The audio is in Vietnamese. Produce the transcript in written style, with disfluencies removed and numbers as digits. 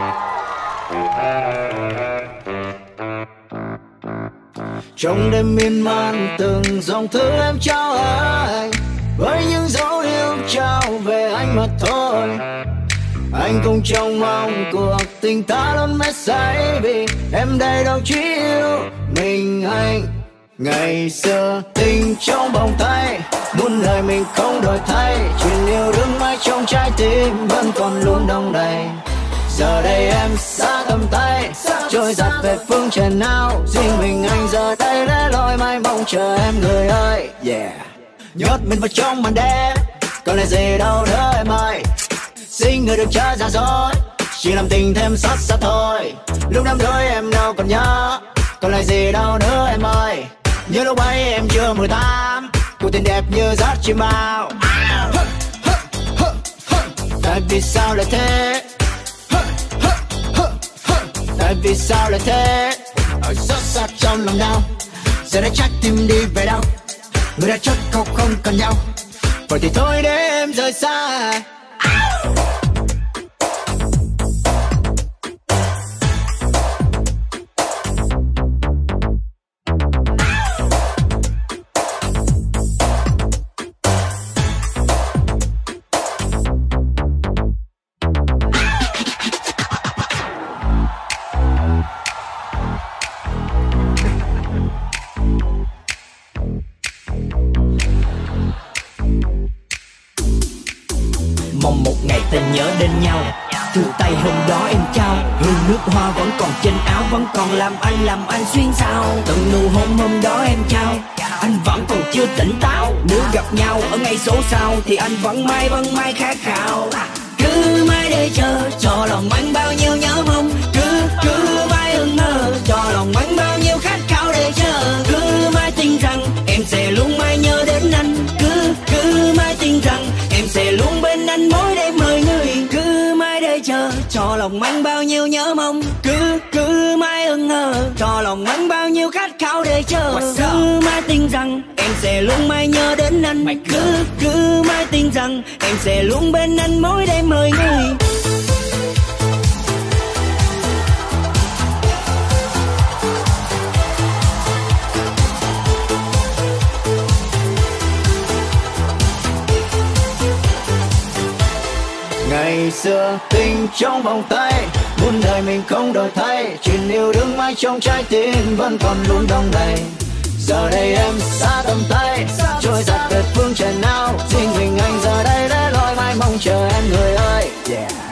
Trong đêm miên man từng dòng thư em trao anh, với những dấu hiệu trao về anh mà thôi. Anh cũng trông mong cuộc tình ta luôn mãi say, vì em đây đâu chỉ yêu mình anh. Ngày xưa tình trong vòng tay, muôn lời mình không đổi thay, chuyện yêu đương mãi trong trái tim vẫn còn luôn đong đầy. Giờ đây em xa tầm tay, trôi giặt về phương trời nào, riêng mình anh giờ đây lẻ loi mãi mong chờ em người ơi. Yeah, nhốt mình vào trong màn đêm, còn lại gì đâu nữa em ơi. Xin người được chơi ra dối, chỉ làm tình thêm xót xa thôi. Lúc năm đôi em đâu còn nhớ, còn lại gì đâu nữa em ơi. Nhớ lúc ấy em chưa 18, cuộc tình đẹp như giấc chim bao. Tại vì sao lại thế, tại vì sao lại thế. Ở xót xa trong lòng đau, giờ đã chắc tim đi về đâu. Người đã chót khóc không còn nhau, vậy thì thôi để em rời xa. Mong một ngày ta nhớ đến nhau, thư tay hôm đó em trao, hương nước hoa vẫn còn trên áo, vẫn còn làm anh xuyên sao. Từng nụ hôn hôm đó em trao, anh vẫn còn chưa tỉnh táo. Nếu gặp nhau ở ngày số sau thì anh vẫn mãi khát khao. Cứ mãi để chờ cho lòng anh bao nhiêu nhớ mong, cứ mãi ước mơ cho lòng anh bao nhiêu khát khao để chờ. Cứ mãi tin rằng em sẽ luôn mãi nhớ đến anh, cứ mãi tin rằng em sẽ luôn bên anh mỗi đêm mời người. Cứ mãi để chờ cho lòng anh bao nhiêu nhớ mong, cứ mãi ước mơ cho lòng anh bao nhiêu khát khao để chờ. Cứ mãi tin rằng em sẽ luôn mãi nhớ đến anh, cứ mãi tin rằng em sẽ luôn bên anh mỗi đêm mời người. Ngày xưa tình trong vòng tay, muôn đời mình không đổi thay, chuyện yêu đương mãi trong trái tim vẫn còn luôn đong đầy. Giờ đây em xa tầm tay, trôi giặt về phương trời nào, riêng mình anh giờ đây lẻ loi mãi mong chờ em người ơi. Yeah.